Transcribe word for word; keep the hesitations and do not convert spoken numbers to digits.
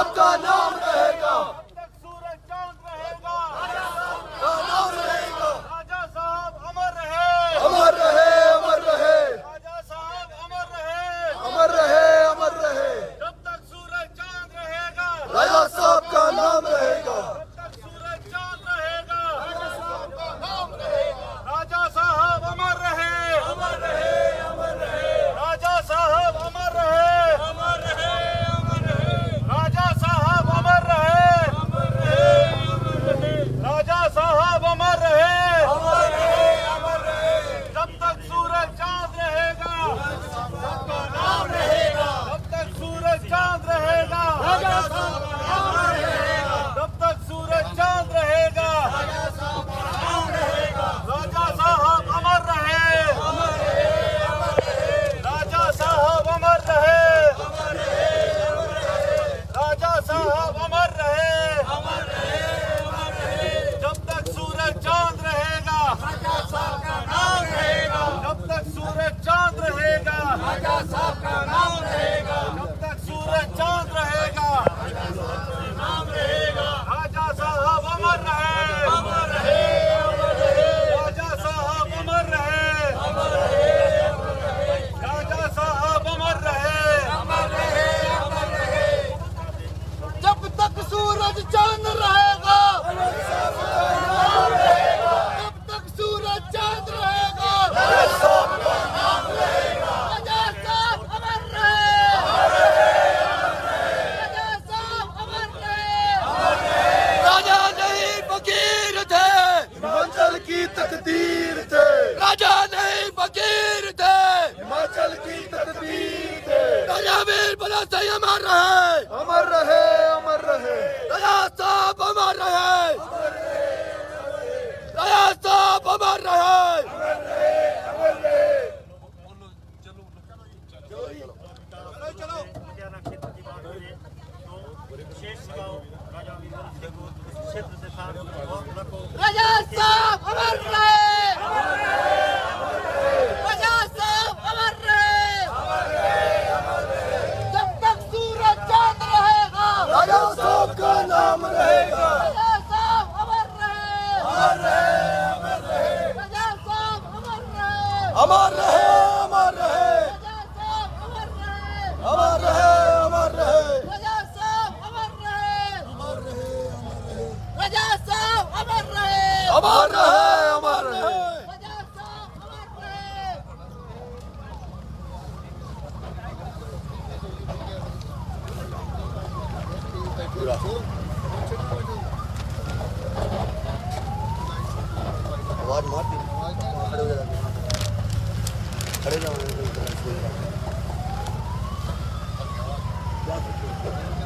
साहब का नाम रहेगा, सूरज चांद रहेगा, का नाम रहेगा। राजा साहब अमर रहे, अमर रहे, अमर रहे, राजा साहब अमर रहे, अमर रहे, अमर रहे। जब तक सूरज चांद रहेगा, राजा साहब का नाम रहेगा, जब तक सूरज चांद रहेगा, राजा साहब का नाम रहेगा। राजा साहब अमर रहे, अमर रहे, अमर रहे, राजा साहब अमर रहे, अमर रहे, अमर रहे, राजा साहब अमर रहे, अमर रहे, अमर रहे, राजा साहब अमर रहे, अमर रहे, अमर रहे। जब तक सूरज चांद रहेगा, का नाम रहेगा, जब तक सूरज चांद रहेगा, राजा साहब का नाम रहेगा, जब तक सूरज चांद रहेगा, राजा साहब का नाम रहेगा। राजा साहब अमर रहे, अमर रहे, अमर रहे, राजा साहब अमर रहे, अमर रहे, अमर रहे, राजा साहब अमर रहे, अमर रहे, अमर रहे। जब तक सूरज चांद रहेगा, राजा साहब का नाम रहेगा, जब तक सूरज चांद रहेगा, राजा साहब का नाम रहेगा, जब तक सूरज चांद रहेगा, नाम रहेगा। राजा साहब अमर रहे, अमर रहे, अमर रहे, राजा साहब अमर रहे, अमर रहे, अमर रहे, राजा साहब अमर रहे, अमर रहे, अमर रहे। जब तक सूरज चांद रहेगा, जब तक सूरज चांद रहेगा, राजा साहब का नाम रहेगा, राजा साहब अमर रहे, राजा साहब अमर रहे। राजा नहीं फकीर थे, हिमाचल की तकदीर थे, राजा नहीं फकीर थे, हिमाचल की तकदीर थे। राजा वीर बड़ा से अमर रहे, अमर रहे, अमर रहे, राजा साहब अमर रहे, राजा साहब अमर रहे, अमर रहे, अमर रहे। राजा साहब अमर रहे, राजा साहब अमर रहे, जब तक सूरज चांद रहेगा, राजा साहब का नाम रहेगा, राजा साहब अमर रहे, अमर रहे, अमर रहे, राजा साहब अमर रहे, अमर रहे, अमर रहे, राजा साहब अमर रहे, अमर रहे, अमर रहे, राजा साहब अमर रहे, अमर रहे, अमर रहे, राजा साहब अमर रहे, अमर रहे, अमर रहे, राजा साहब अमर रहे। आवाज मारती खड़े हो जाओ, खड़े जाओ।